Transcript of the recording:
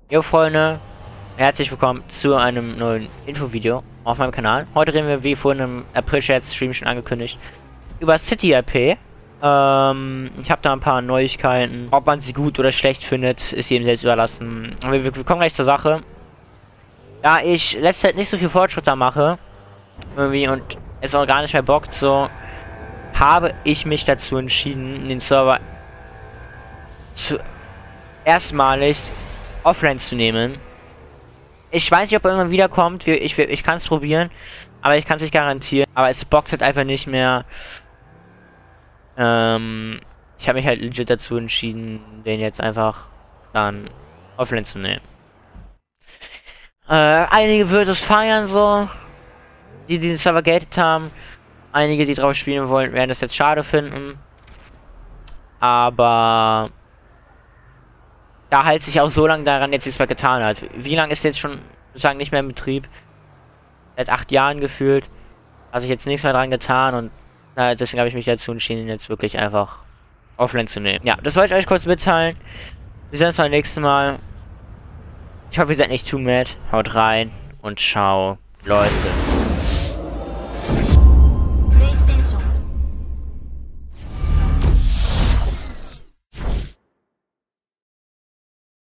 Jo Freunde, herzlich willkommen zu einem neuen Infovideo auf meinem Kanal. Heute reden wir, wie vorhin im April-Stream schon angekündigt, über City-RP. Ich habe da ein paar Neuigkeiten. Ob man sie gut oder schlecht findet, ist jedem selbst überlassen. Aber wir kommen gleich zur Sache. Da ich letzte Zeit nicht so viel Fortschritte mache, irgendwie, und es auch gar nicht mehr bockt, so, habe ich mich dazu entschieden, den Server erstmalig offline zu nehmen. Ich weiß nicht, ob er irgendwann wiederkommt. Ich kann es probieren, aber ich kann es nicht garantieren. Aber es bockt halt einfach nicht mehr. Ich habe mich halt legit dazu entschieden, den jetzt einfach dann offline zu nehmen. Einige wird es feiern, so, die den Server gated haben. Einige, die drauf spielen wollen, werden das jetzt schade finden. Aber da halt sich auch so lange daran jetzt nichts mehr getan hat. Wie lange ist jetzt schon sozusagen nicht mehr im Betrieb? Seit 8 Jahren gefühlt. Hat sich jetzt nichts mehr dran getan und deswegen habe ich mich dazu entschieden, jetzt wirklich einfach offline zu nehmen. Ja, das wollte ich euch kurz mitteilen. Wir sehen uns beim nächsten Mal. Ich hoffe, ihr seid nicht too mad. Haut rein und ciao, Leute.